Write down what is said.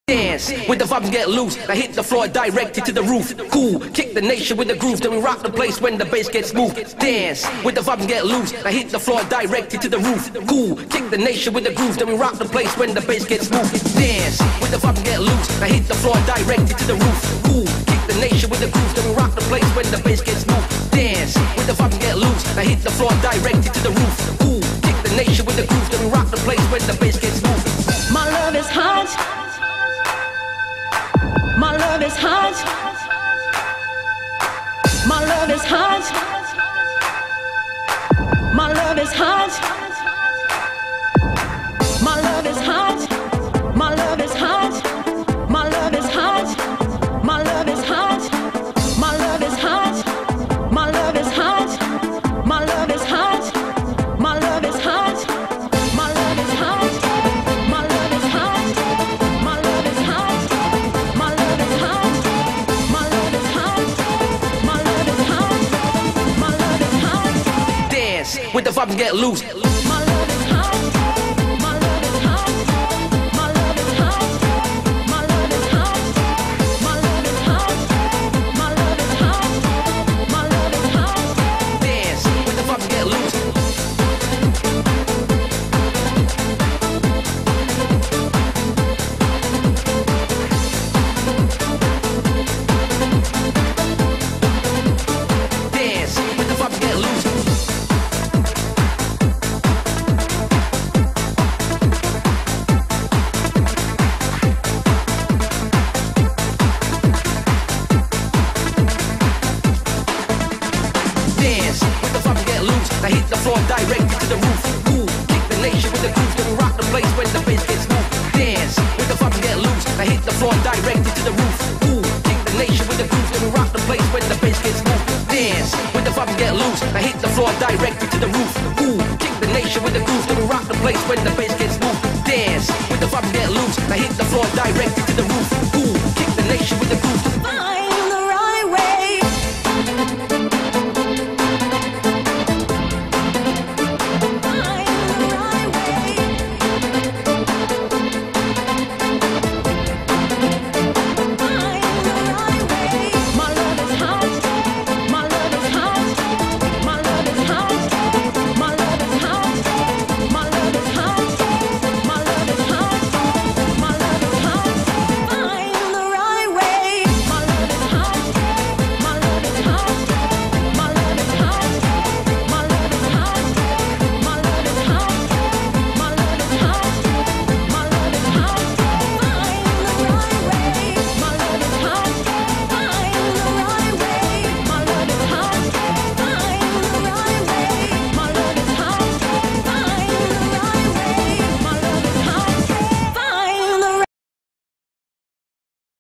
Dance with the vibes get loose. I hit the floor directed to the roof. Cool, kick the nation with the groove. Then we rock the place when the bass gets smooth. Dance with the vibes get loose. I hit the floor directed to the roof. Cool, kick the nation with the groove. Then we rock the place when the bass gets smooth. Dance with the vibes get loose. I hit the floor directed to the roof. Cool, kick the nation with the groove. Then we rock the place when the bass gets smooth. Dance with the vibes get loose. I hit the floor directed to the roof. Cool, kick the nation with the groove. Then we rock the place when the bass gets smooth. My love is hot. My love is hot. My love is hot. My love is hot. My love is hot. My love is hot. My love is hot. My love is hot. My love is hot. My love is hot. My love is hot. My love is hot. My love is hot. My love is hot. My love is hot. My love is hot. My love is hot. My love is hot. My love is hot. Dance with the vibes get loose. My love is hot. My love is hot. My love is hot. My love is hot. My love is hot. My love is hot. My love is hot. Dance with the vibes get loose. Dance with the vibes get loose. Dance with the vibes get loose. I hit the floor directed to the roof. Cool, kick the nation with the groove. Then we rock the place when the bass gets smooth. Dance with the vibes get loose. I hit the floor directed to the roof. Cool, kick the nation with the groove. Then we rock the place when the bass gets smooth. Dance with the vibes get loose. I hit the floor directed to the roof. Cool, kick the nation with the groove. Then we rock the place when the bass gets smooth. Dance with the vibes get loose. I hit the floor directed to the roof. Cool, kick the nation with the groove.